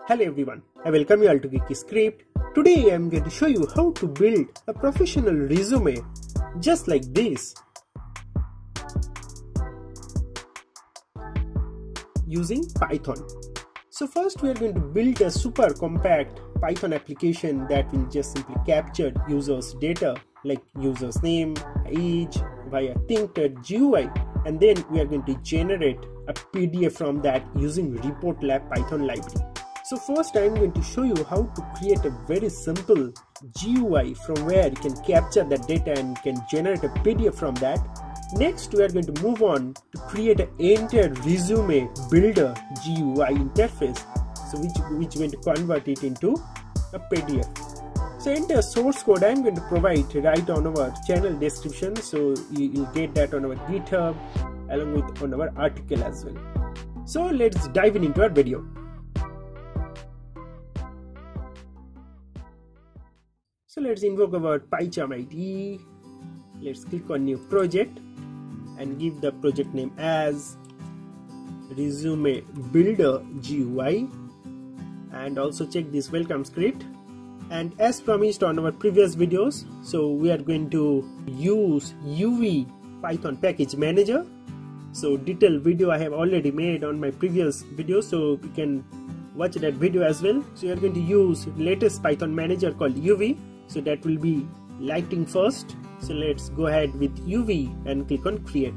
Hello everyone, I welcome you all to Geeky Script. Today I am going to show you how to build a professional resume just like this using Python. So first we are going to build a super compact Python application that will just simply capture users' data like user's name, age via Tkinter GUI, and then we are going to generate a PDF from that using ReportLab Python library. So first I am going to show you how to create a very simple GUI from where you can capture that data and you can generate a PDF from that. Next we are going to move on to create an entire resume builder GUI interface, so which is going to convert it into a PDF. So entire source code I am going to provide right on our channel description, so you will get that on our GitHub along with on our article as well. So let's dive into our video. So let's invoke our PyCharm IDE. Let's click on new project and give the project name as resume builder GUI, and also check this welcome script. And as promised on our previous videos, so we are going to use UV Python package manager. So detailed video I have already made on my previous video, so you can watch that video as well. So we are going to use latest Python manager called UV. So that will be lighting first. So let's go ahead with UV and click on create.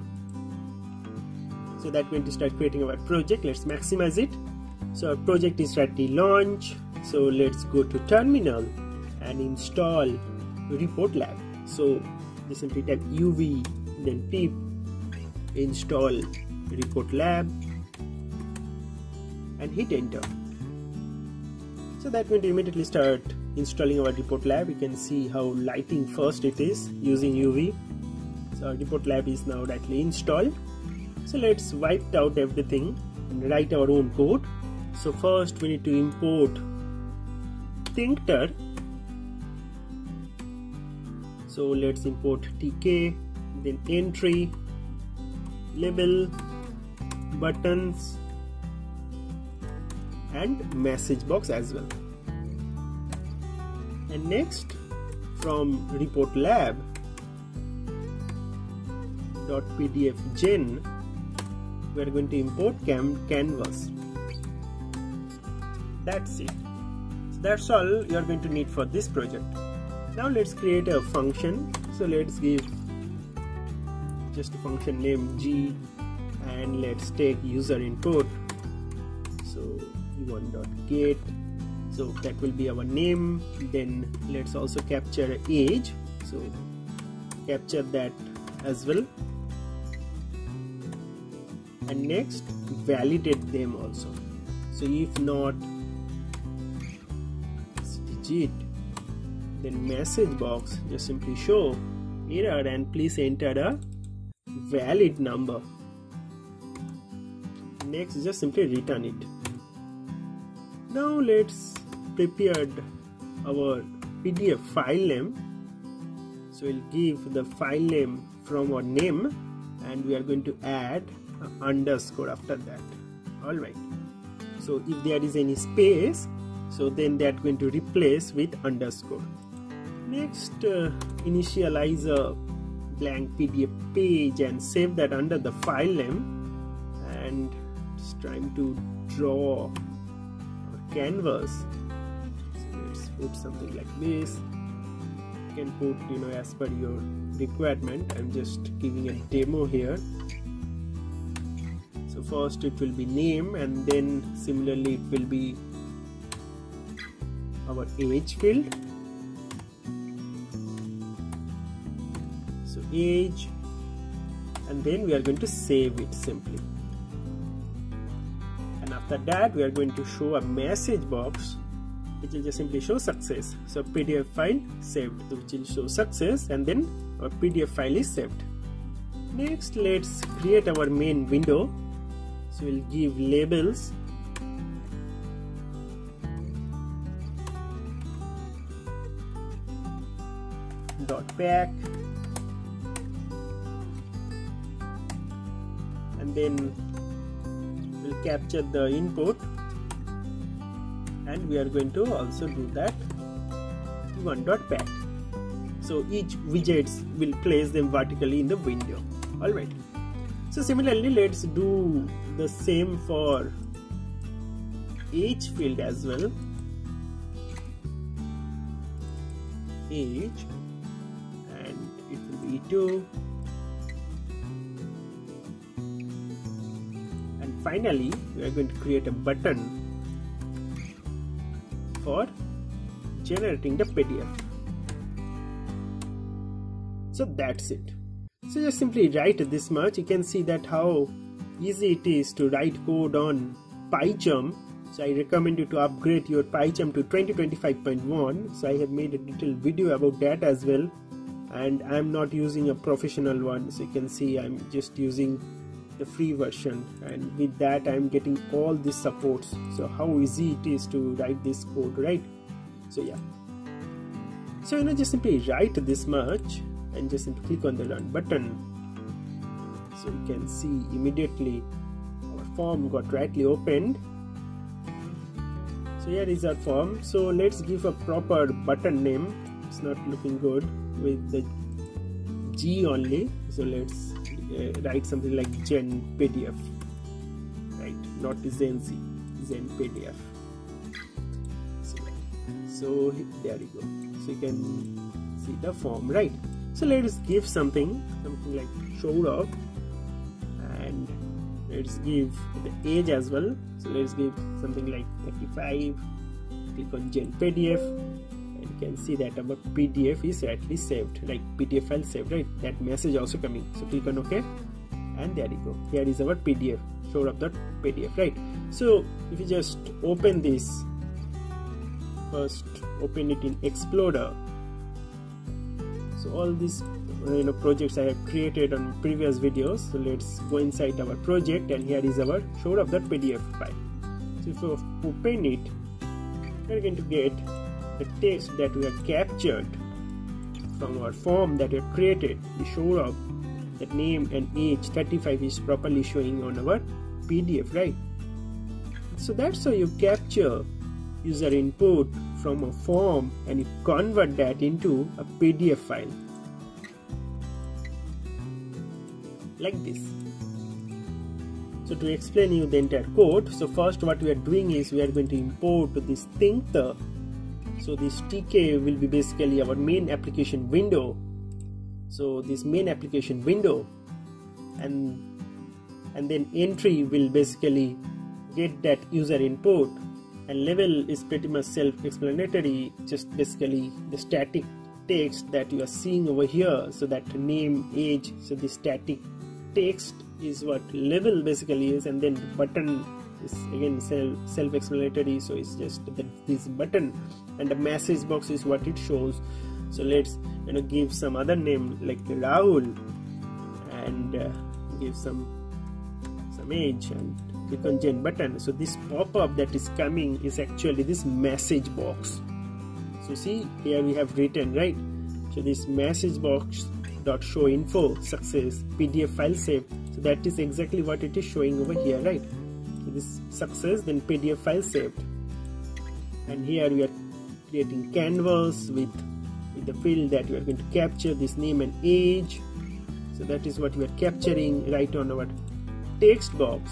So that's going to start creating our project. Let's maximize it. So our project is ready to launch. So let's go to terminal and install ReportLab. So just simply type UV then pip install ReportLab and hit enter. So that's going to immediately start installing our ReportLab. You can see how lighting first it is using UV. So our ReportLab is now rightly installed. So let's wipe out everything and write our own code. So first we need to import Tkinter. So let's import TK, then entry, label, buttons and message box as well. And next from ReportLab .pdfgen we are going to import canvas. That's it. So that's all you are going to need for this project. Now let's create a function. So let's give just a function name G and let's take user input. So u1.get, so that will be our name. Then let's also capture age, so capture that as well, and next validate them also. So if not digit, then message box just simply show error and please enter a valid number. Next just simply return it. Now let's prepare our PDF file name. So we'll give the file name from our name and we are going to add an underscore after that. Alright, so if there is any space, so then they are going to replace with underscore. Next initialize a blank PDF page and save that under the file name, and just trying to draw our canvas. So let's put something like this. You can put as per your requirement. I'm just giving a demo here. So first it will be name and then similarly it will be our age field. So age, and then we are going to save it simply. And after that we are going to show a message box which will just simply show success. So PDF file saved, which will show success, and then our PDF file is saved. Next let's create our main window. So we'll give labels, .pack, and then we'll capture the input and we are going to also do that one.pat. So each widgets will place them vertically in the window. Alright. So similarly, let's do the same for age field as well. Age, and it will be 2. And finally, we are going to create a button for generating the PDF. So that's it. So just simply write this much. You can see that how easy it is to write code on PyCharm. So I recommend you to upgrade your PyCharm to 2025.1. So I have made a detailed video about that as well, and I'm not using a professional one. So you can see I'm just using the free version, and with that I'm getting all these supports. So how easy it is to write this code, right? So yeah. So just simply write this much and just simply click on the run button. So you can see immediately our form got rightly opened. So here is our form. So let's give a proper button name. It's not looking good with the G only. So let's write something like Gen PDF, right? Not Zen Z, Zen PDF. So there you go. So you can see the form, right? So let's give something like showed up, and let's give the age as well. So let's give something like 35. Click on Gen PDF, and you can see that our PDF is actually saved, like PDF file saved, right? That message also coming. So click on OK, and there you go. Here is our PDF, showed up the PDF, right? So if you just open this, first open it in Explorer. So all these projects I have created on previous videos. So let's go inside our project, and here is our showed up the PDF file. So if you open it, we are going to get the text that we have captured from our form that we have created. We showed up that name and age 35 is properly showing on our PDF, right? So that's how you capture user input from a form and you convert that into a PDF file like this. So to explain you the entire code, so first what we are doing is we are going to import this Tkinter. So this TK will be basically our main application window. So this main application window, and then entry will basically get that user input, and level is pretty much self-explanatory, just basically the static text that you are seeing over here. So that name, age, so the static text is what level basically is, and then button is again self-explanatory, so it's just this button, and the message box is what it shows. So let's give some other name like Rahul, and give some age, and click on Gen button. So this pop-up that is coming is actually this message box. So see here we have written, right? So this message box dot show info success PDF file saved. So that is exactly what it is showing over here, right? So this success, then PDF file saved, and here we are creating canvas with the field that we are going to capture this name and age. So that is what we are capturing right on our text box,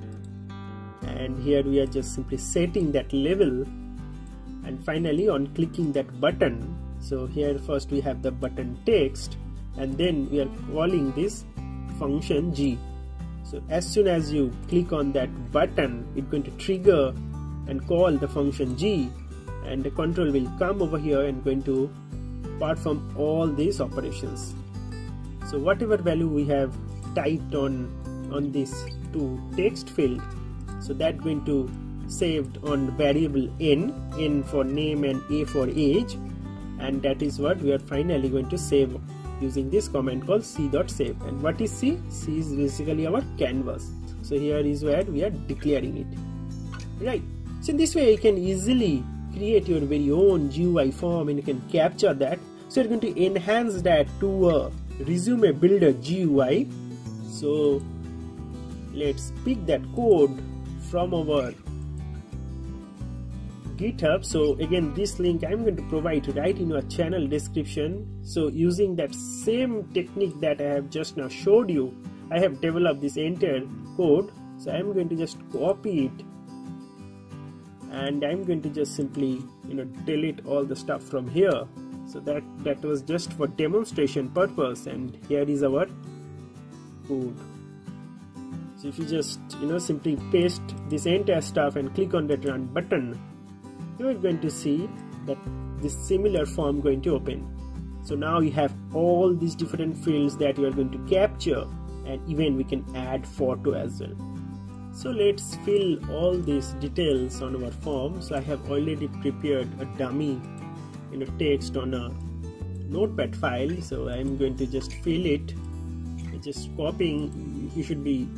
and here we are just simply setting that level, and finally on clicking that button. So here first we have the button text, and then we are calling this function G. So as soon as you click on that button, it's going to trigger and call the function G, and the control will come over here and going to perform all these operations. So whatever value we have typed on this to text field, so that going to saved on variable n for name and a for age, and that is what we are finally going to save using this command called c.save. And what is C? C is basically our canvas. So here is where we are declaring it, right? So in this way you can easily create your very own GUI form, and you can capture that. So you're going to enhance that to a resume builder GUI. So let's pick that code from our GitHub. So again, this link I'm going to provide right in your channel description. So using that same technique that I have just now showed you, I have developed this entire code. So I'm going to just copy it, and I'm going to just simply delete all the stuff from here. So that was just for demonstration purpose, and here is our code. So if you just simply paste this entire stuff and click on that run button, you are going to see that this similar form going to open. So now you have all these different fields that you are going to capture, and even we can add photo as well. So let's fill all these details on our form. So I have already prepared a dummy text on a notepad file. So I'm going to just fill it, just copying. You should be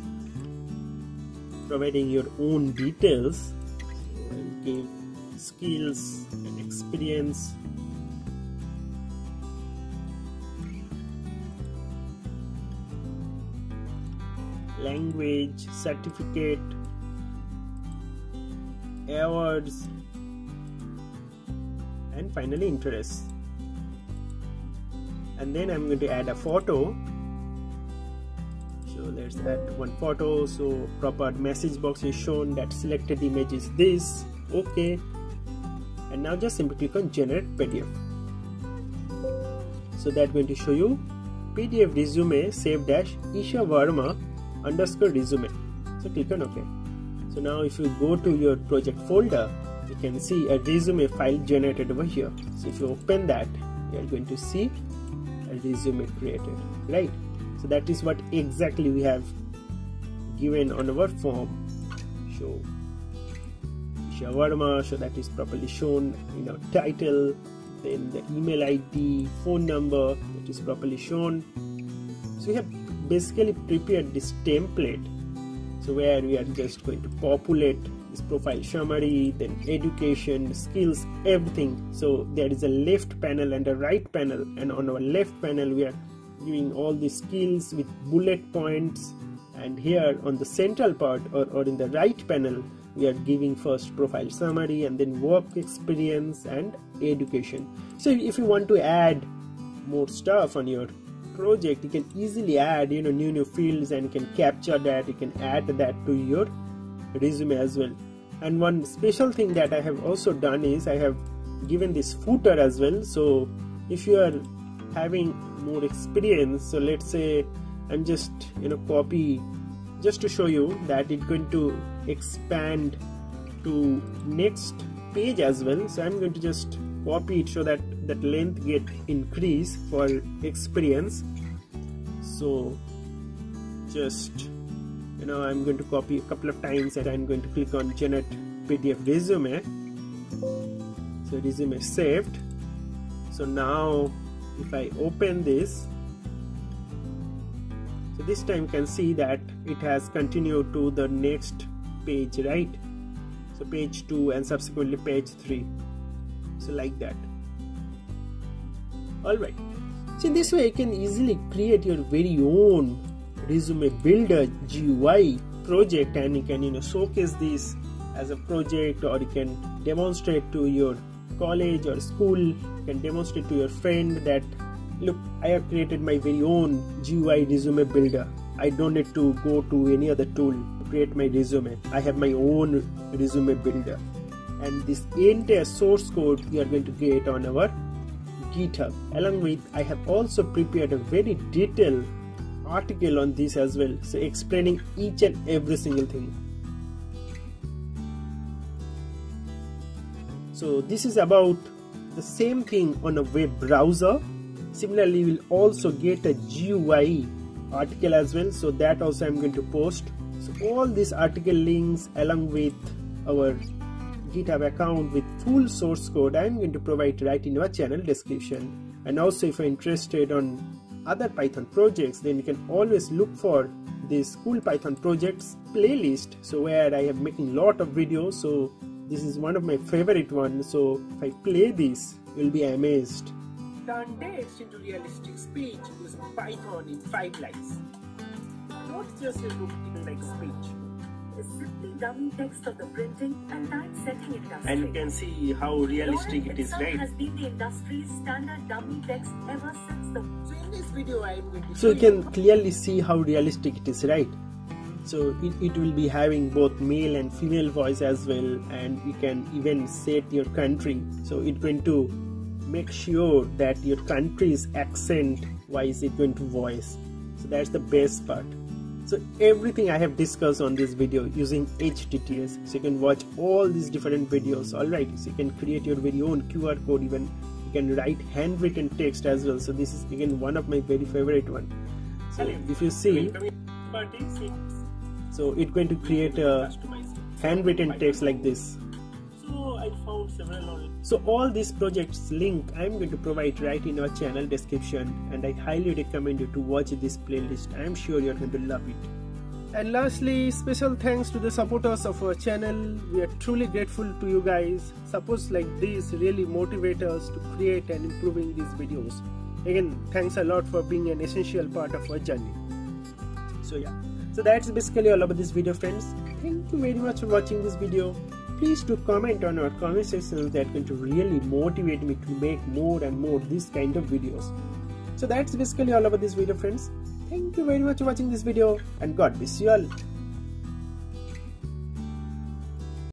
providing your own details. So I'll give skills and experience, language, certificate, awards, and finally interests. And then I'm going to add a photo. So let's add one photo. So proper message box is shown that selected image is this. Okay. And now just simply click on generate PDF. So that's going to show you PDF resume saved as Isha Verma _ resume. So click on OK. So now if you go to your project folder, you can see a resume file generated over here. So if you open that, you are going to see a resume created, right? So that is what exactly we have given on our form. Show Isha Verma, so that is properly shown in our title, then the email ID, phone number, that is properly shown. So we have basically prepared this template, so where we are just going to populate this profile summary, then education, skills, everything. So there is a left panel and a right panel, and on our left panel we are giving all the skills with bullet points, and here on the central part or in the right panel we are giving first profile summary and then work experience and education. So if you want to add more stuff on your project, you can easily add new fields, and you can capture that, you can add that to your resume as well. And one special thing that I have also done is I have given this footer as well. So if you are having more experience, so let's say I'm just copy just to show you that it's going to expand to next page as well. So I'm going to just copy it so that that length get increase for experience. So just I'm going to copy a couple of times, and I'm going to click on generate PDF resume. So resume saved. So now if I open this, so this time you can see that it has continued to the next page, right? So page 2 and subsequently page 3. So like that. Alright. So in this way you can easily create your very own resume builder GUI project, and you can showcase this as a project, or you can demonstrate to your college or school. You can demonstrate to your friend that look, I have created my very own GUI resume builder. I don't need to go to any other tool to create my resume. I have my own resume builder, and this entire source code we are going to get on our GitHub. Along with, I have also prepared a very detailed article on this as well, so explaining each and every single thing. So this is about the same thing on a web browser. Similarly, you will also get a GUI article as well, so that also I'm going to post. So all these article links along with our GitHub account with full source code I'm going to provide right in your channel description. And also if you're interested on other Python projects, then you can always look for this Cool Python Projects playlist, so where I am making lot of videos. So this is one of my favorite ones, so if I play this, you'll be amazed. Turn text into realistic speech using Python in 5 lines. Not just a routine like speech. is simply dummy text of the printing and typesetting industry. And you can see how realistic it is, right? Has been the industry's standard dummy text ever since the... So in this video I am going to So you can clearly see how realistic it is, right? So it will be having both male and female voice as well, and you can even set your country. So it's going to make sure that your country's accent wise is going to voice. So that's the best part. So everything I have discussed on this video using HTTS, so you can watch all these different videos. Alright, so you can create your very own QR code, even you can write handwritten text as well. So this is again one of my very favorite one. So if you see, so it's going to create a handwritten text like this. So I found several. So all these projects link I'm going to provide right in our channel description, and I highly recommend you to watch this playlist. I'm sure you're going to love it. And lastly, special thanks to the supporters of our channel. We are truly grateful to you guys. Supports like this really motivate us to create and improving these videos. Again, thanks a lot for being an essential part of our journey. So yeah, so that's basically all about this video, friends. Thank you very much for watching this video. Please do comment on our comment sections. That going to really motivate me to make more and more this kind of videos. So that's basically all about this video, friends. Thank you very much for watching this video, and God bless you all.